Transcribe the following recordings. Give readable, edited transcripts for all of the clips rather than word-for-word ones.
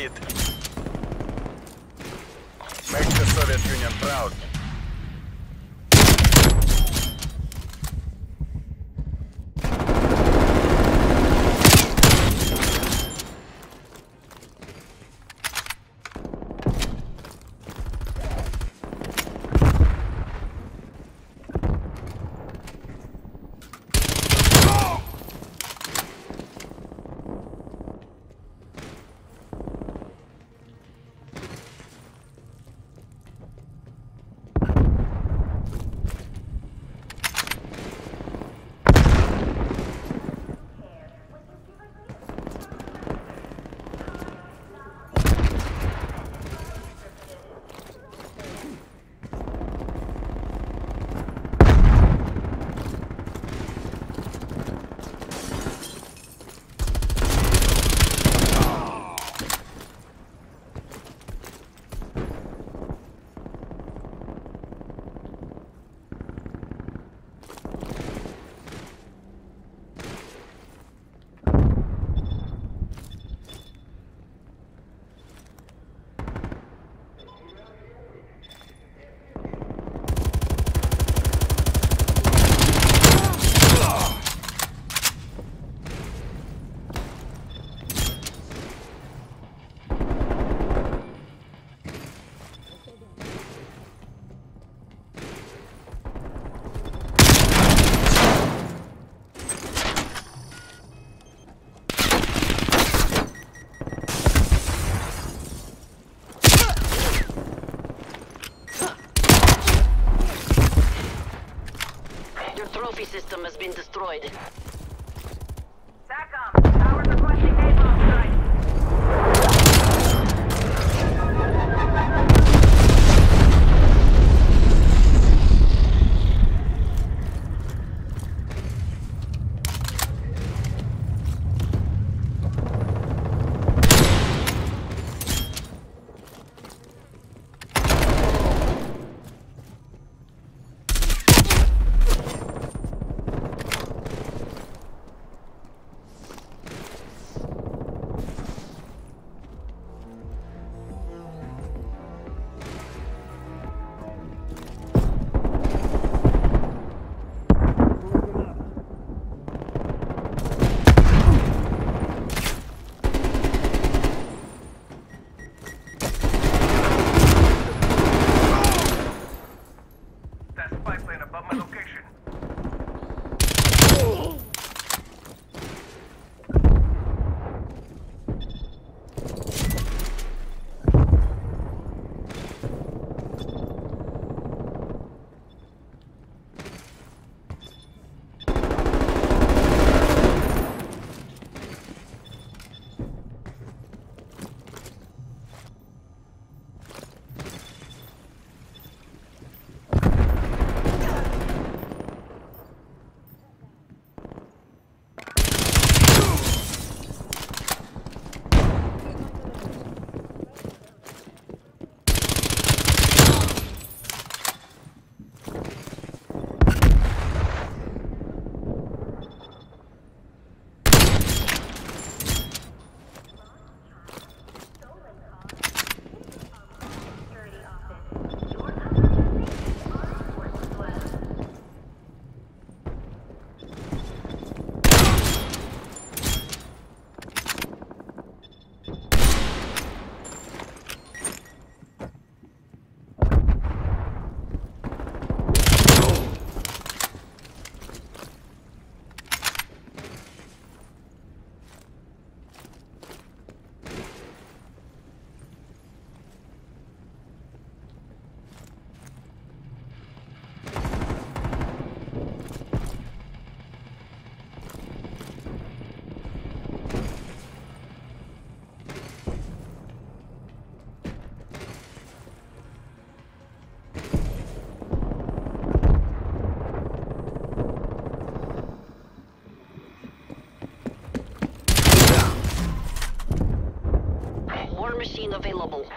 lead. Make the Soviet Union proud. Trophy system has been destroyed. SATCOM, towers requesting AVOM strike. Machine available.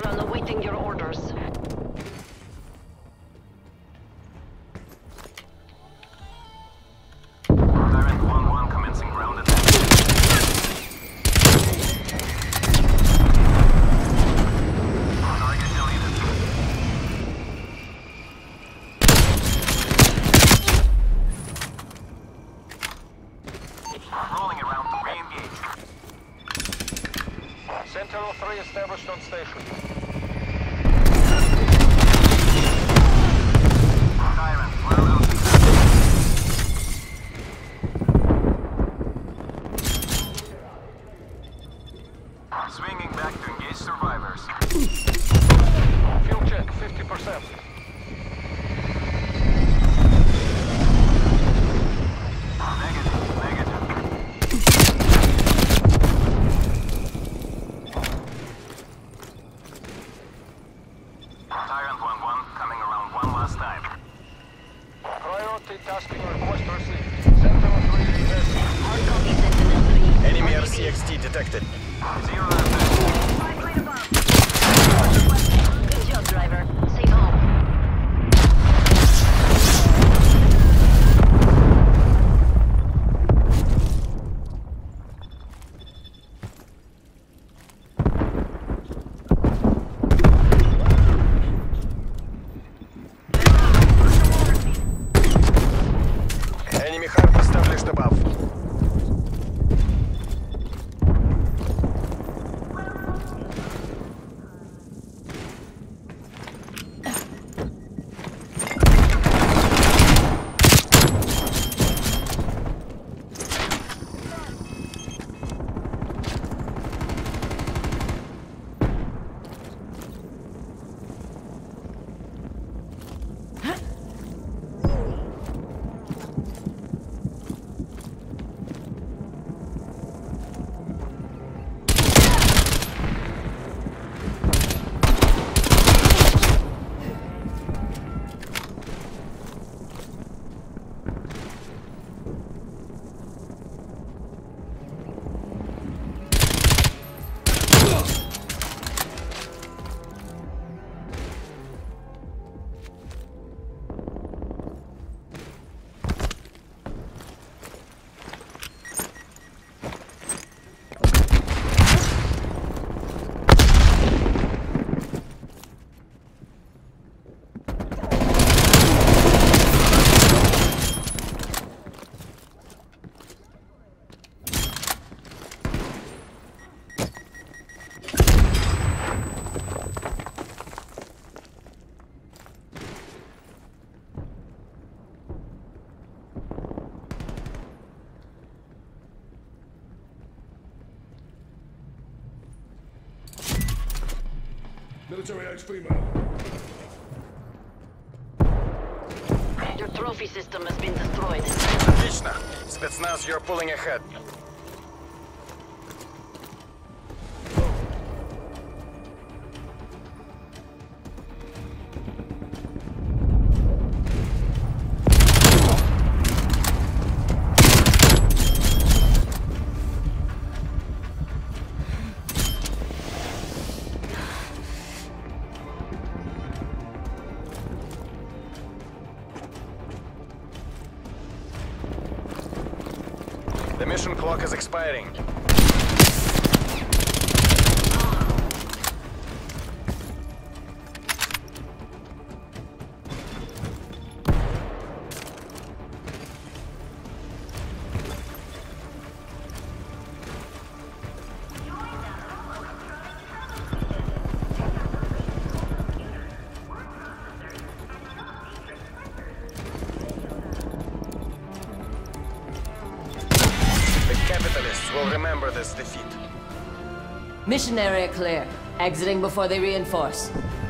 Squadron awaiting your orders. Tyrant 1-1 commencing ground attack. Target deleted. Rolling around to re-engage. Sentinel-3 established on station. Tyrant, well out. Swinging back to engage survivors. Fuel check, 50%. Negative. Tyrant 1-1 coming around one last time. Priority tasking request received. Sentinel-3 request. Hard copy, Sentinel-3. Enemy RCXT detected. 0 Flight plane above. Good job, driver. Safe home. Enemy hard established above. Military age female. Your trophy system has been destroyed. Отлично. Спецназ, you're pulling ahead. The mission clock is expiring. Capitalists will remember this defeat. Mission area clear. Exiting before they reinforce.